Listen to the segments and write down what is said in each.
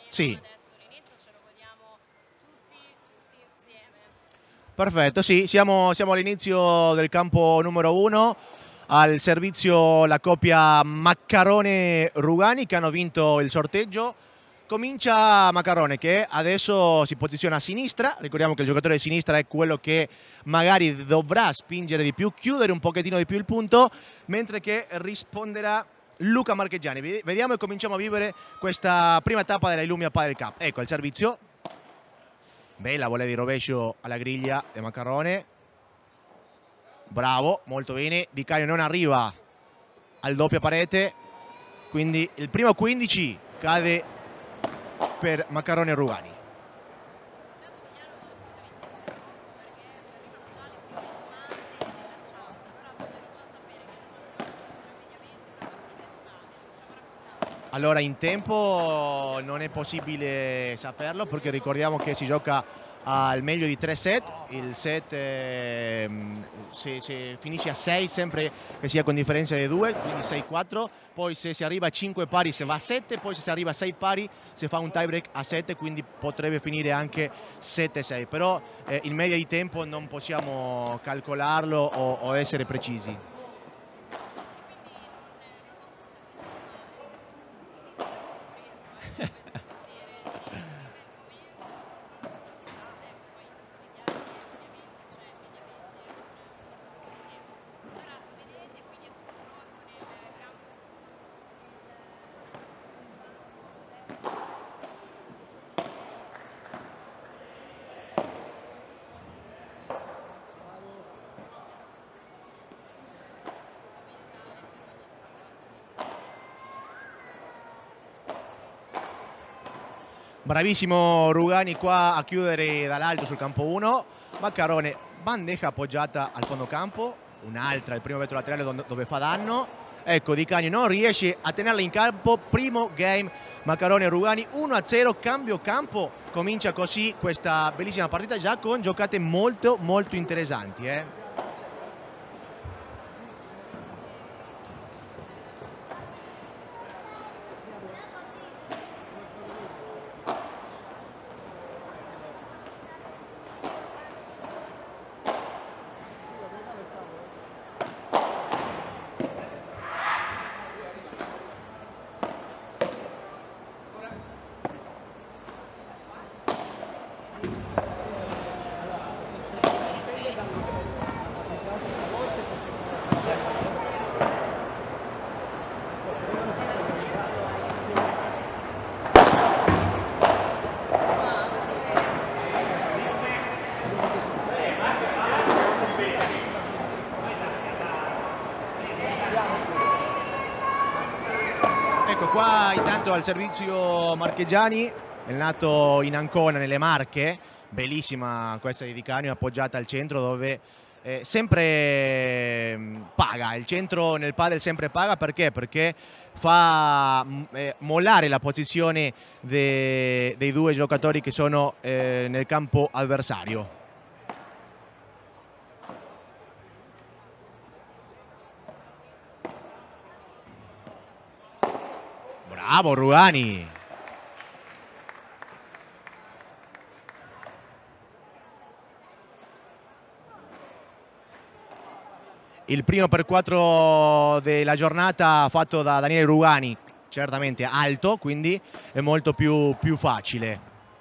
Sì. Perfetto, sì, siamo all'inizio del campo numero 1, al servizio la coppia Maccarone-Rugani che hanno vinto il sorteggio. Comincia Maccarone che adesso si posiziona a sinistra, ricordiamo che il giocatore di sinistra è quello che magari dovrà spingere di più, chiudere un pochettino di più il punto, mentre che risponderà Luca Marchegiani. Vediamo e cominciamo a vivere questa prima tappa della Illumia Padel Cup. Ecco il servizio. Bella volea di rovescio alla griglia di Maccarone. Bravo, molto bene. Di Canio non arriva al doppia parete. Quindi il primo 15 cade per Maccarone e Rugani. Allora in tempo non è possibile saperlo perché ricordiamo che si gioca al meglio di 3 set, il set se finisce a 6 sempre che sia con differenza di 2, quindi 6-4, poi se si arriva a 5 pari si va a 7, poi se si arriva a 6 pari si fa un tie break a 7, quindi potrebbe finire anche 7-6, però in media di tempo non possiamo calcolarlo o essere precisi. Bravissimo Rugani qua a chiudere dall'alto sul campo 1. Maccarone, bandeja appoggiata al fondo campo, un'altra al primo vetro laterale dove fa danno. Ecco, Di Canio non riesce a tenerla in campo. Primo game Maccarone e Rugani 1-0, cambio campo. Comincia così questa bellissima partita già con giocate molto molto interessanti. Ecco qua intanto al servizio Marchegiani, è nato in Ancona nelle Marche, bellissima questa di Canio appoggiata al centro dove sempre paga, il centro nel padel sempre paga perché? Perché fa mollare la posizione dei due giocatori che sono nel campo avversario. Bravo Rugani. Il primo per 4 della giornata fatto da Daniele Rugani, certamente alto, quindi è molto più facile.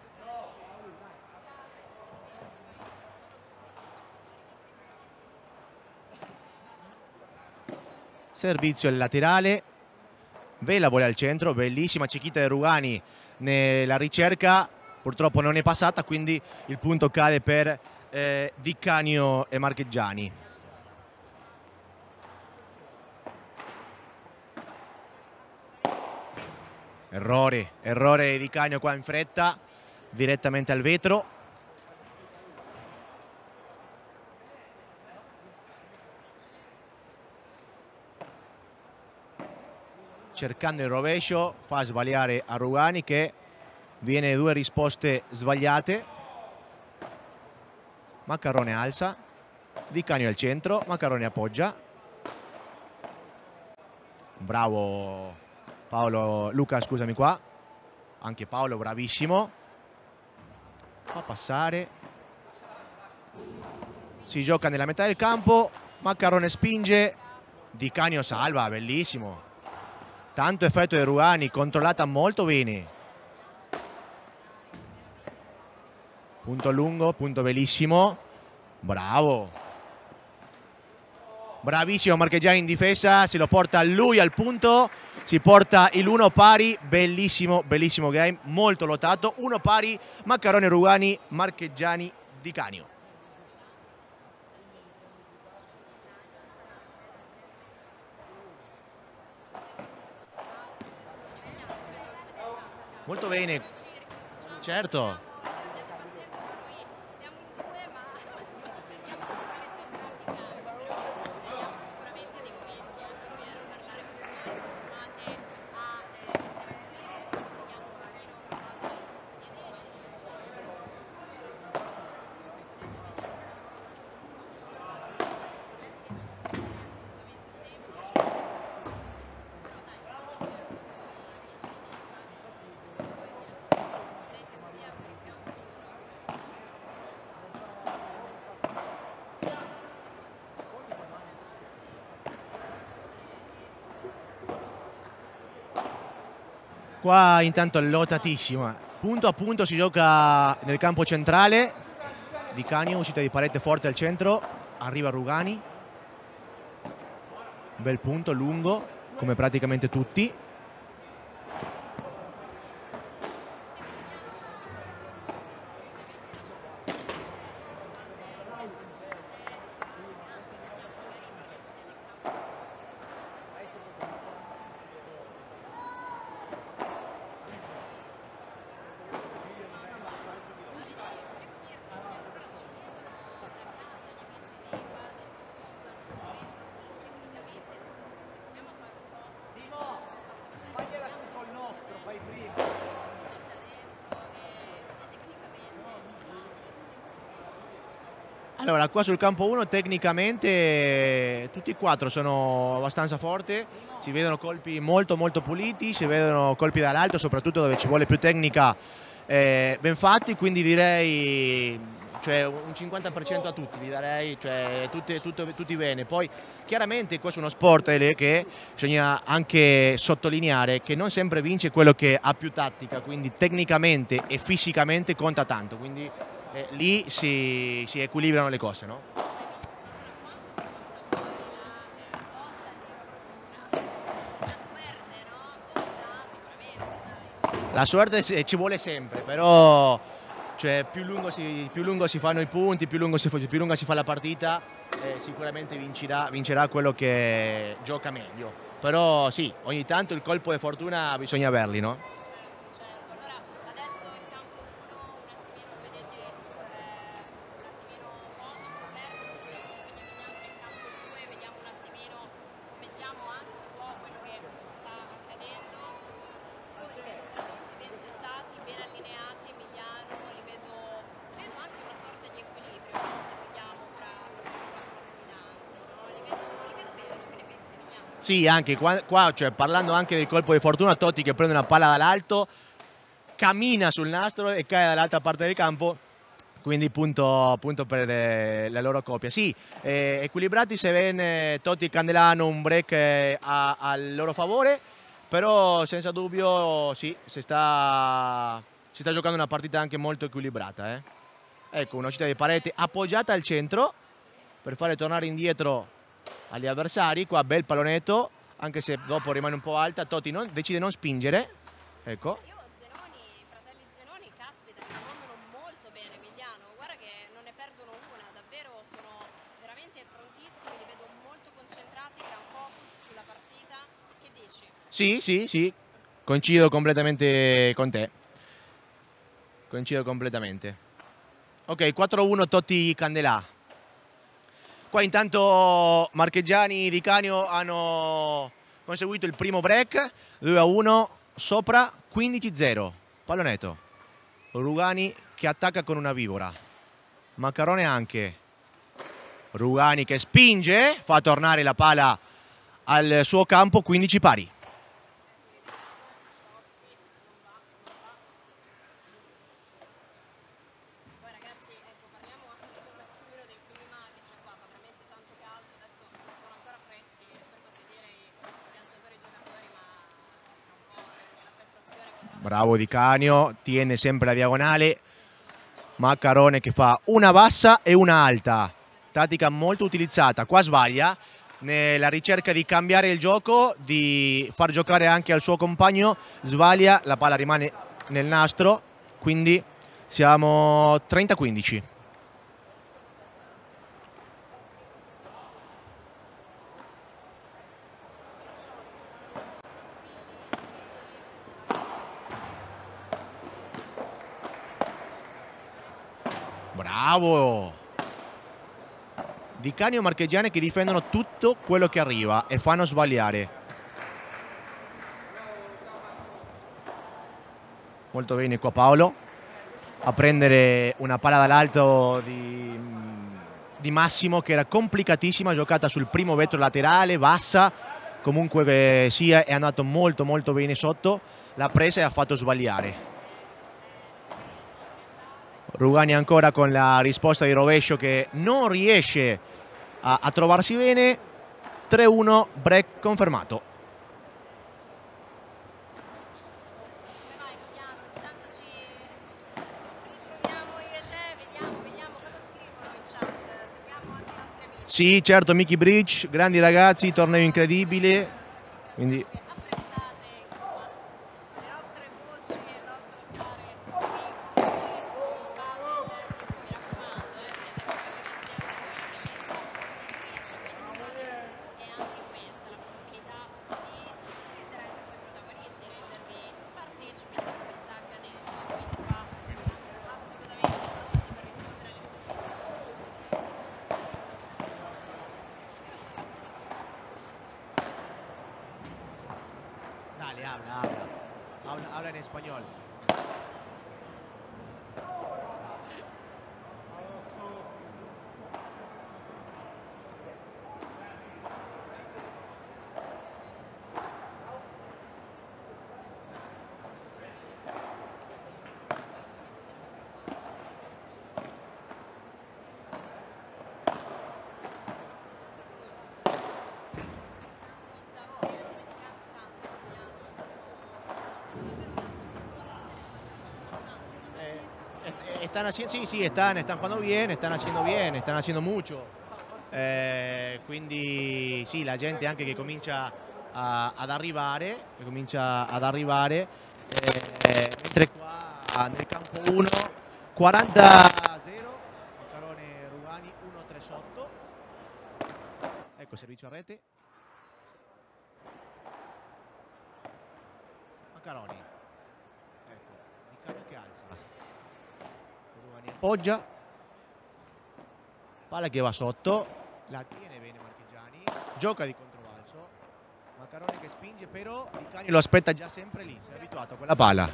Servizio al laterale. Vela vola al centro, bellissima cecchita di Rugani nella ricerca, purtroppo non è passata, quindi il punto cade per Di Canio e Marchegiani. Errore di Canio qua in fretta, direttamente al vetro. Cercando il rovescio fa sbagliare a Rugani che viene due risposte sbagliate. Maccarone alza, Di Canio al centro, Maccarone appoggia. Bravo Luca, scusami qua. Anche Paolo bravissimo. Fa passare. Si gioca nella metà del campo. Maccarone spinge. Di Canio salva, bellissimo. Tanto effetto di Rugani, controllata molto bene. Punto lungo, punto bellissimo. Bravo. Bravissimo Marchegiani in difesa, se lo porta lui al punto, si porta il 1 pari, bellissimo, bellissimo game, molto lottato, 1 pari, Maccarone Rugani, Marchegiani Di Canio. Molto bene, certo. Qua intanto lottatissima, punto a punto si gioca nel campo centrale. Di Canio, uscita di parete forte al centro, arriva Rugani, bel punto lungo come praticamente tutti. Allora, qua sul campo 1 tecnicamente tutti e 4 sono abbastanza forti, si vedono colpi molto puliti, si vedono colpi dall'alto, soprattutto dove ci vuole più tecnica, ben fatti, quindi direi cioè, un 50% a tutti, li darei, cioè, tutti bene. Poi chiaramente questo è uno sport che bisogna anche sottolineare che non sempre vince quello che ha più tattica, quindi tecnicamente e fisicamente conta tanto, quindi lì si equilibrano le cose, no? La suerte ci vuole sempre, però cioè, più lungo si fanno i punti, più lunga si fa la partita, sicuramente vincerà quello che gioca meglio. Però sì, ogni tanto il colpo di fortuna bisogna averli, no? Sì, anche qua cioè, parlando anche del colpo di fortuna, Totti che prende una palla dall'alto, cammina sul nastro e cae dall'altra parte del campo, quindi punto per la loro coppia. Sì, equilibrati se ven Totti e Candelano un break al loro favore, però senza dubbio sì, si sta giocando una partita anche molto equilibrata. Ecco, una uscita di parete appoggiata al centro per fare tornare indietro agli avversari. Qua bel pallonetto, anche se dopo rimane un po' alta. Totti decide non spingere, ecco. I fratelli Zenoni, caspita, rispondono molto bene, Emiliano, guarda che non ne perdono una, davvero sono veramente prontissimi, li vedo molto concentrati, gran focus sulla partita. Che dici? Sì, coincido completamente con te, coincido completamente. Ok, 4-1 Totti Candelà. Qua intanto Marchegiani Di Canio hanno conseguito il primo break, 2-1 sopra, 15-0. Pallonetto. Rugani che attacca con una vivora. Maccarone anche. Rugani che spinge, fa tornare la palla al suo campo, 15 pari. Bravo Di Canio, tiene sempre la diagonale. Maccarone che fa una bassa e una alta. Tattica molto utilizzata. Qua sbaglia nella ricerca di cambiare il gioco, di far giocare anche al suo compagno. Sbaglia, la palla rimane nel nastro. Quindi siamo 30-15. Bravo! Di Canio e Marchegiani che difendono tutto quello che arriva e fanno sbagliare. Molto bene qua Paolo a prendere una palla dall'alto di Massimo, che era complicatissima, giocata sul primo vetro laterale, bassa, comunque sia, è andato molto molto bene sotto, l'ha presa e ha fatto sbagliare. Rugani ancora con la risposta di rovescio che non riesce a trovarsi bene. 3-1, break confermato. Come vai Emiliano? Ogni tanto ci ritroviamo io e te, vediamo cosa scrivono in chat, seguiamo anche i nostri amici. Sì, certo, Mickey Bridge, grandi ragazzi, torneo incredibile. Quindi Apprezzate, insomma, le nostre voci, il nostro stare qui con voi sul padel, per cui mi raccomando, siete protagonisti anche voi, e anche questa la possibilità di rendere anche voi protagonisti, rendervi partecipi di quello che sta accadendo, quindi qua siamo assolutamente pronti per rispondere alle vostre. dale, habla en español. Están haciendo, sí, están jugando bien, están haciendo mucho. Quindi sì, la gente anche che comincia ad arrivare, mentre qua nel campo 1 40-0, Maccarone Rugani 1-3 sotto. Ecco servizio a rete. Maccaroni. Ecco, Di Canio che alza. Rugani appoggia. Palla che va sotto, la tiene bene Marchegiani, gioca di controbalzo, Maccarone che spinge, però Di Canio lo aspetta già sempre lì, si è abituato a quella palla.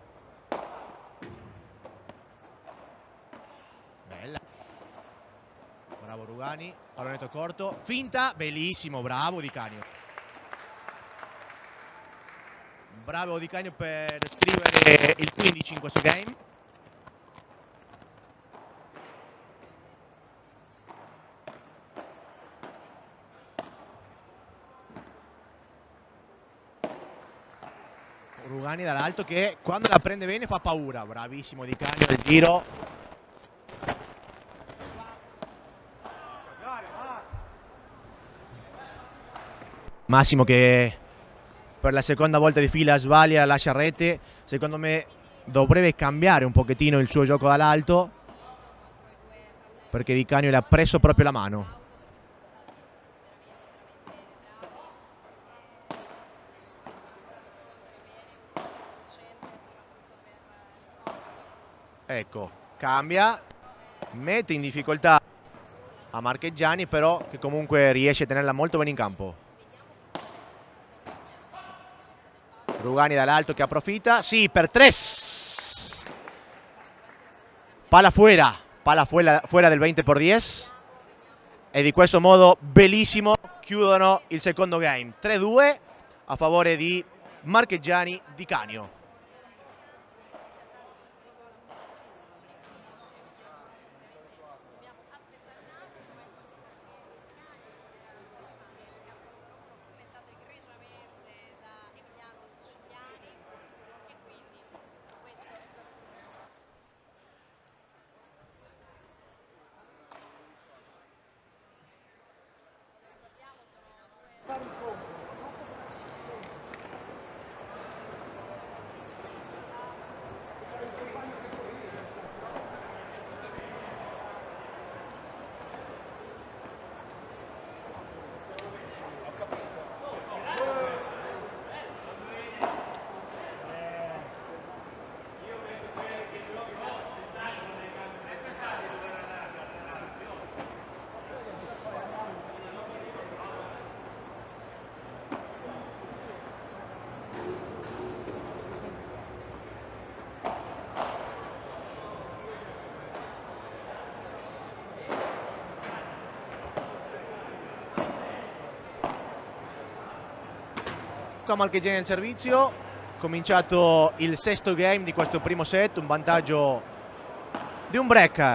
Bella. Bravo Rugani, pallonetto corto, finta, bellissimo, bravo Di Canio. Bravo Di Canio per scrivere il 15 in questo game. Rugani dall'alto che quando la prende bene fa paura. Bravissimo Di Canio nel giro. Massimo che per la seconda volta di fila sbaglia, lascia rete. Secondo me dovrebbe cambiare un pochettino il suo gioco dall'alto, perché Di Canio le ha preso proprio la mano. Ecco, cambia, mette in difficoltà a Marchegiani, però che comunque riesce a tenerla molto bene in campo. Rugani dall'alto che approfitta, sì, per 3. Palla fuera del 20x10. E di questo modo bellissimo chiudono il secondo game. 3-2 a favore di Marchegiani Di Canio. Commentato egregiamente da Emiliano Siciliani, e quindi qua Marchegiani nel servizio, cominciato il sesto game di questo primo set, un vantaggio di un break.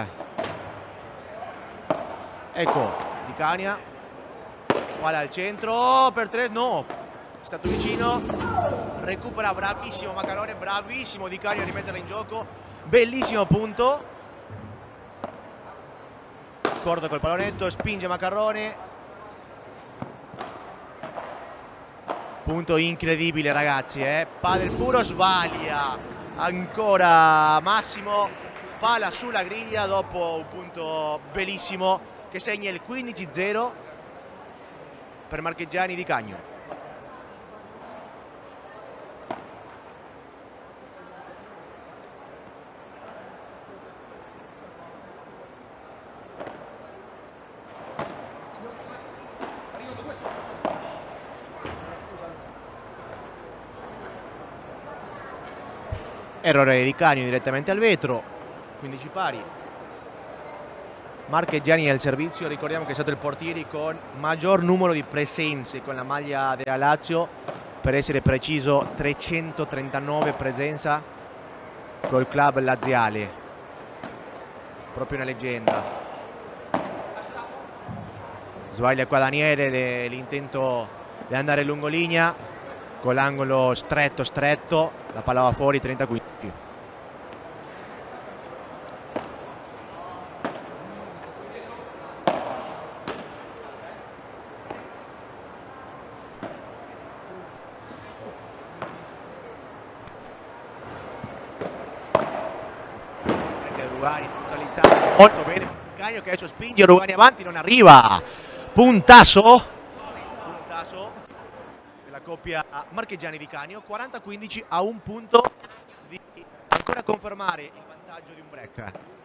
Ecco, Di Cania, palla al centro per 3, no, è stato vicino, recupera, bravissimo Maccarone, bravissimo Di Cania a rimetterla in gioco, bellissimo punto, corto col pallonetto, spinge Maccarone, punto incredibile ragazzi, padel puro, sbaglia ancora Massimo, palla sulla griglia dopo un punto bellissimo che segna il 15-0 per Marchegiani Di Canio. Errore di Canio direttamente al vetro, 15 pari. Marchegiani nel servizio, ricordiamo che è stato il portiere con maggior numero di presenze con la maglia della Lazio, per essere preciso 339 presenze col club laziale, proprio una leggenda. Sbaglia qua Daniele, l'intento di andare lungolinea con l'angolo stretto, la palla va fuori, 30-15. Rugani totalizzato molto bene, Canio che adesso spinge, Rugani avanti, non arriva, puntasso della coppia Marchegiani Di Canio, 40-15 a un punto di ancora confermare il vantaggio di un break.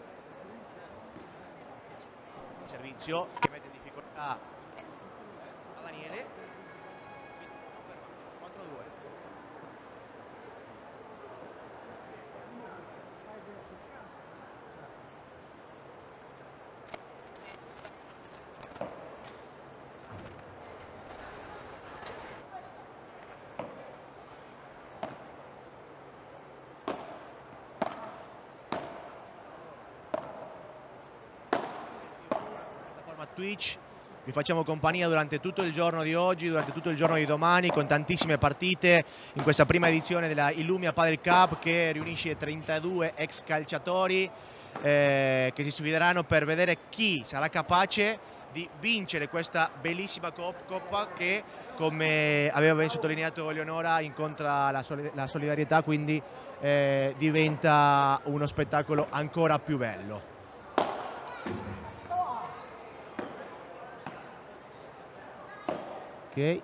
Il servizio che mette in difficoltà a Daniele, 4-2. Twitch, vi facciamo compagnia durante tutto il giorno di oggi, durante tutto il giorno di domani, con tantissime partite in questa prima edizione della Illumia Padel Cup che riunisce 32 ex calciatori che si sfideranno per vedere chi sarà capace di vincere questa bellissima coppa che, come aveva ben sottolineato Eleonora, incontra la solidarietà, quindi diventa uno spettacolo ancora più bello. Ok,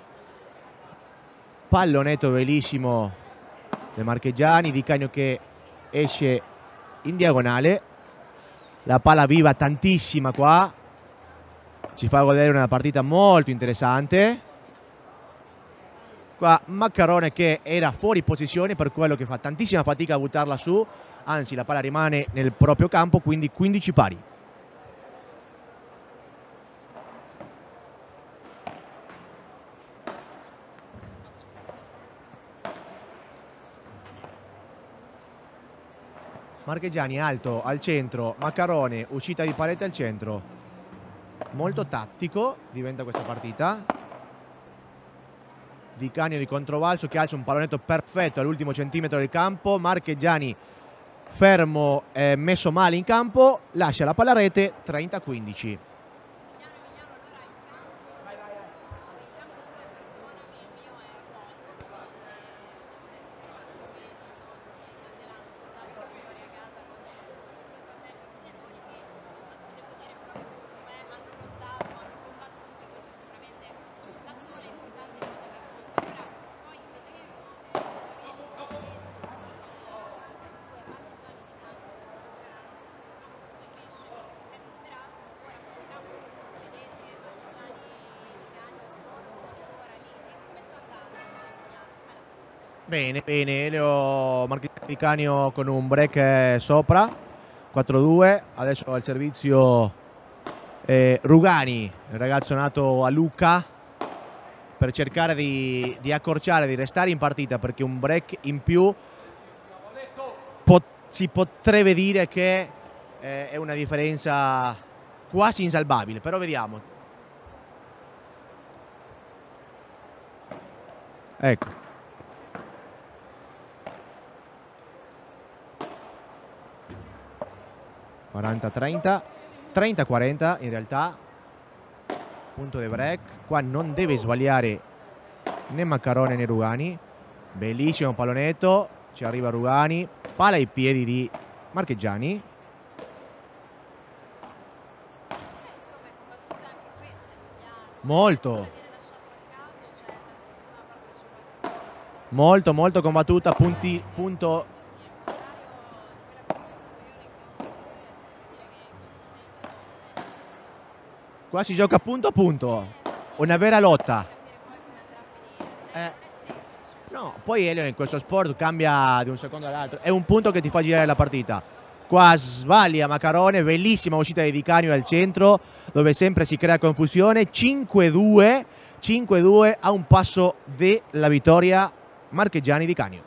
pallonetto bellissimo dei Marchegiani, Di Canio che esce in diagonale, la palla viva tantissima qua, ci fa godere una partita molto interessante. Qua Maccarone che era fuori posizione, per quello che fa tantissima fatica a buttarla su, anzi la palla rimane nel proprio campo, quindi 15 pari. Marchegiani alto al centro, Maccarone, uscita di parete al centro, molto tattico diventa questa partita. Di Canio di controvalso che alza un pallonetto perfetto all'ultimo centimetro del campo, Marchegiani fermo, messo male in campo, lascia la palla a rete, 30-15. Bene, bene, Elio Marchegiani Di Canio con un break sopra, 4-2, adesso al servizio Rugani, il ragazzo nato a Lucca, per cercare di accorciare, di restare in partita, perché un break in più si potrebbe dire che è una differenza quasi insalvabile, però vediamo. Ecco. 40-30, 30-40 in realtà. Punto di break. Qua non deve sbagliare né Maccarone né Rugani. Bellissimo pallonetto. Ci arriva Rugani. Palla ai piedi di Marchegiani. Molto. Molto combattuta. Punto. Qua si gioca punto a punto. Una vera lotta. No, poi Elio in questo sport cambia di un secondo all'altro. È un punto che ti fa girare la partita. Qua sbaglia Maccarone, bellissima uscita di Di Canio al centro, dove sempre si crea confusione. 5-2, 5-2 a un passo della vittoria Marchegiani Di Canio.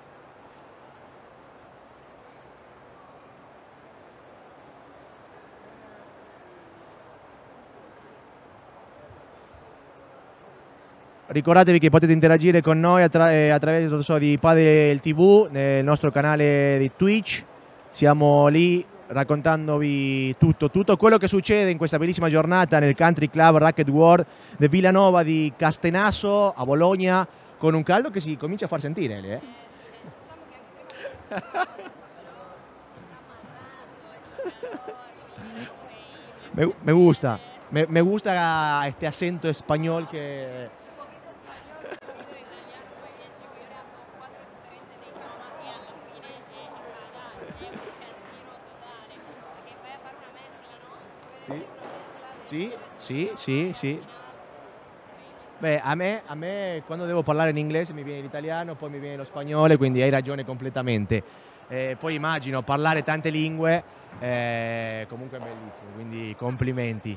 Ricordatevi che potete interagire con noi attraverso di Padel TV nel nostro canale di Twitch. Siamo lì raccontandovi tutto quello che succede in questa bellissima giornata nel Country Club Racquet World di Villanova di Castenaso a Bologna, con un caldo che si comincia a far sentire. Me gusta este acento español que... Sì. Beh, a me quando devo parlare in inglese mi viene l'italiano, poi mi viene lo spagnolo, quindi hai ragione completamente. Poi immagino parlare tante lingue, comunque è bellissimo, quindi complimenti.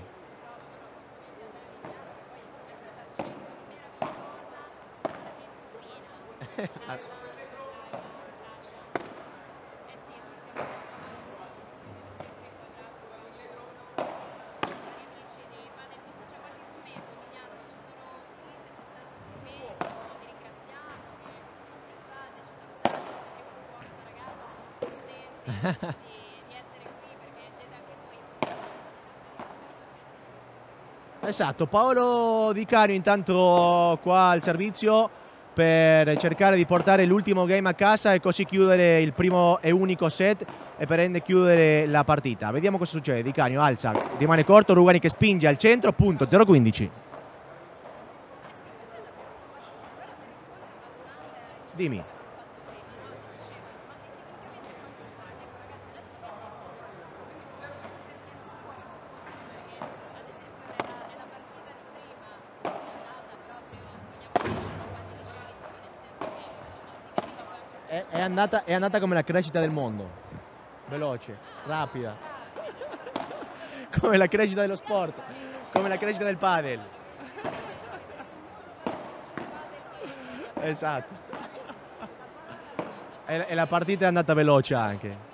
Esatto, Paolo Di Canio intanto qua al servizio per cercare di portare l'ultimo game a casa e così chiudere il primo e unico set e per chiudere la partita. Vediamo cosa succede. Di Canio alza, rimane corto, Rugani che spinge al centro, punto 0-15. Dimmi. È andata come la crescita del mondo, veloce, rapida, come la crescita dello sport, come la crescita del padel. Esatto. E la partita è andata veloce anche.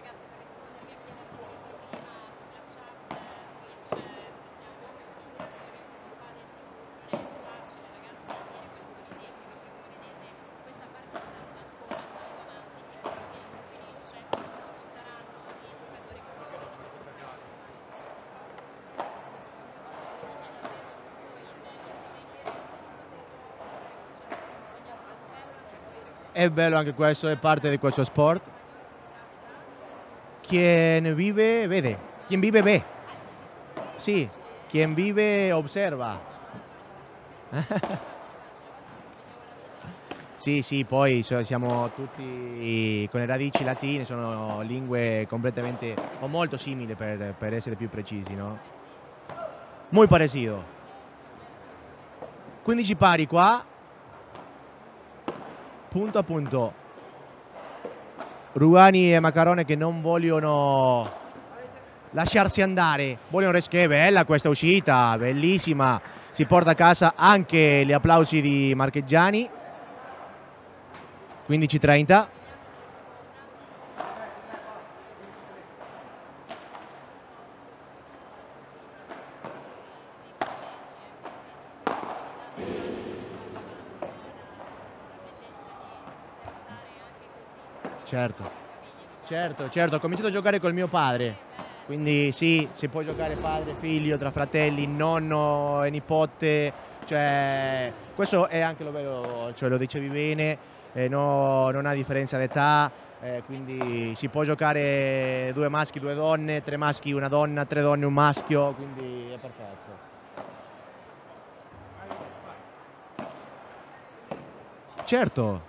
È bello anche questo, è parte di questo sport. Quien vive vede, quien vive ve. Sì, quien vive osserva. Sì, poi siamo tutti con le radici latine, sono lingue completamente o molto simili per essere più precisi, no? Muy parecido. 15 pari qua. Punto a punto. Rugani e Maccarone che non vogliono lasciarsi andare, vogliono che è bella questa uscita, bellissima si porta a casa anche gli applausi di Marchegiani. 15-30. Certo, ho cominciato a giocare col mio padre, quindi sì, si può giocare padre, figlio, tra fratelli, nonno e nipote, cioè questo è anche lo bello, cioè lo dicevi bene, non ha differenza d'età, quindi si può giocare 2 maschi, 2 donne, 3 maschi, una donna, 3 donne, un maschio, quindi è perfetto. Certo.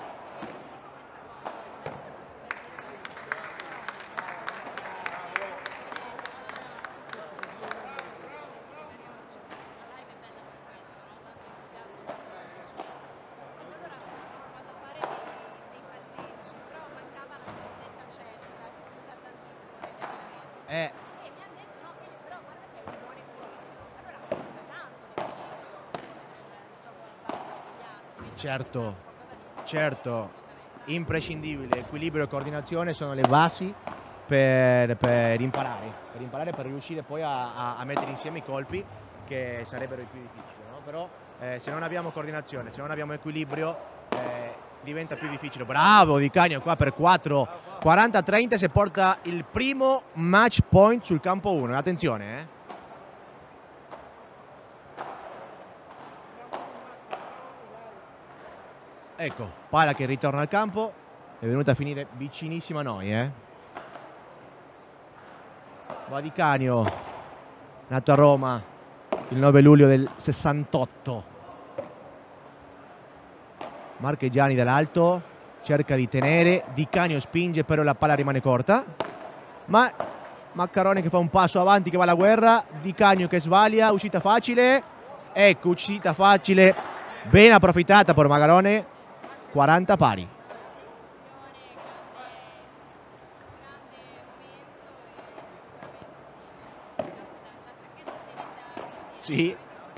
E mi hanno detto no, che però guarda che è un buon equilibrio. Allora conta tanto l'equilibrio nel gioco del pallone bigliardo. Certo, imprescindibile, equilibrio e coordinazione sono le basi per imparare, per riuscire poi a mettere insieme i colpi che sarebbero i più difficili, no? Però se non abbiamo coordinazione, se non abbiamo equilibrio diventa più difficile. Bravo Di Canio qua per 4, 40-30 si porta il primo match point sul campo 1, attenzione Ecco, palla che ritorna al campo, è venuta a finire vicinissima a noi Va Di Canio, nato a Roma il 9 luglio del 68. Marchegiani dall'alto cerca di tenere, Di Canio spinge però la palla rimane corta, ma Maccarone che fa un passo avanti, che va alla guerra, Di Canio che sbaglia, uscita facile, ecco uscita facile, ben approfittata per Maccarone, 40 pari. Sì.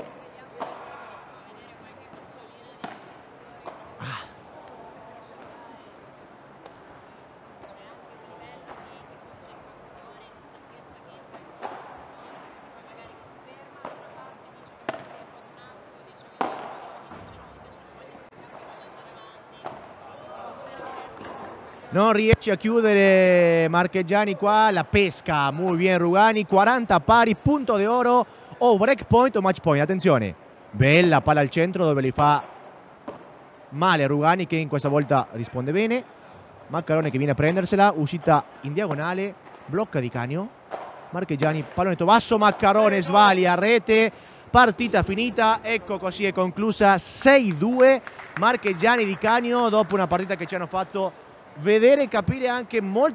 Non riesce a chiudere Marchegiani qua, la pesca muy bien Rugani, 40 pari, punto di oro o break point o match point, attenzione, bella palla al centro dove li fa male Rugani che in questa volta risponde bene, Maccarone che viene a prendersela, uscita in diagonale, blocca Di Canio, Marchegiani, pallone basso, Maccarone sbaglia, rete, partita finita, ecco così è conclusa 6-2, Marchegiani Di Canio dopo una partita che ci hanno fatto vedere e capire anche molto